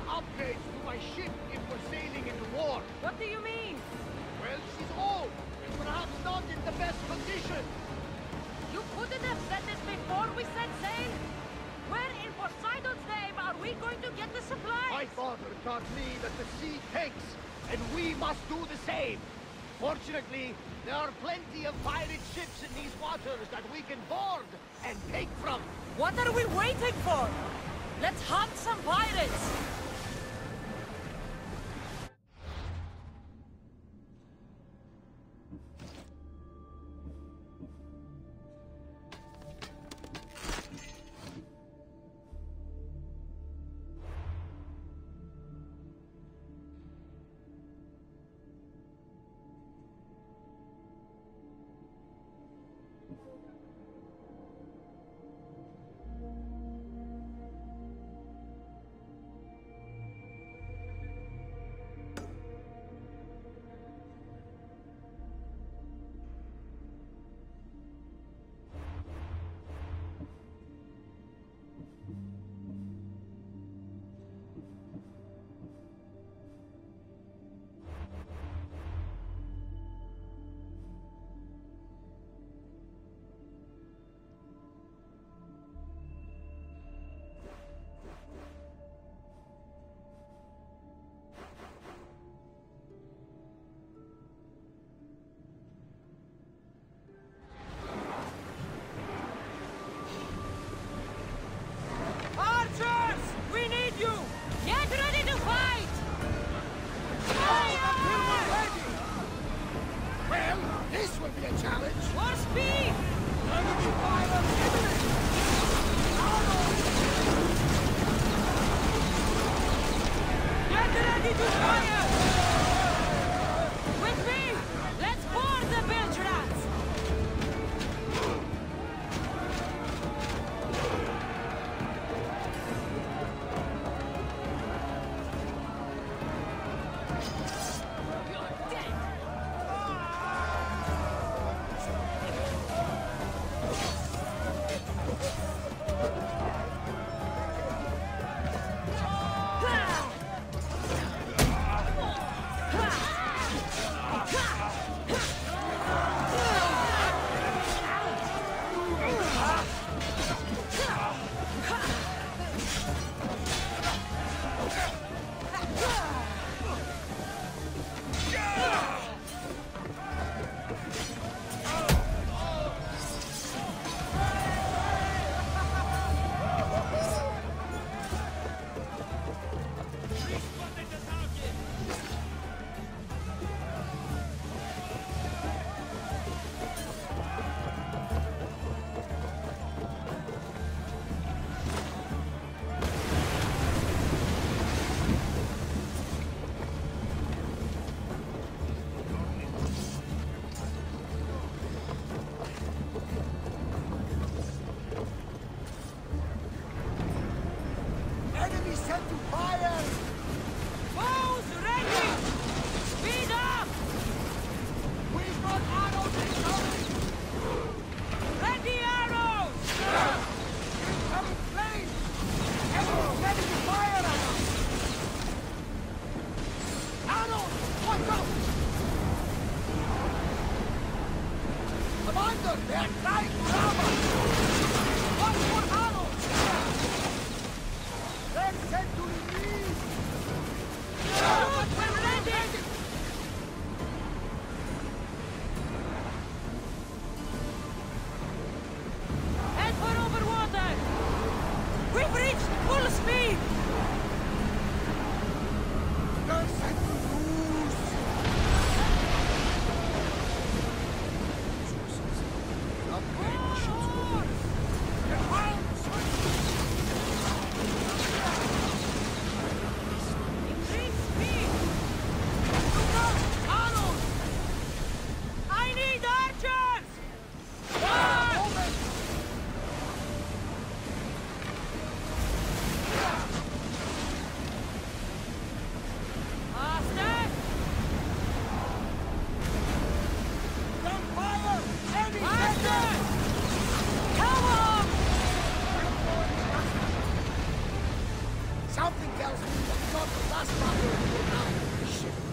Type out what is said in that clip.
upgrades to my ship if we're sailing into war. What do you mean? Well, she's old, and perhaps not in the best condition. You couldn't have said this before we set sail? Where in Poseidon's name are we going to get the supplies? My father taught me that the sea takes, and we must do the same. Fortunately, there are plenty of pirate ships in these waters that we can board and take from. What are we waiting for? Let's hunt some pirates! Something tells me that's not the last battle we'll have. Shit.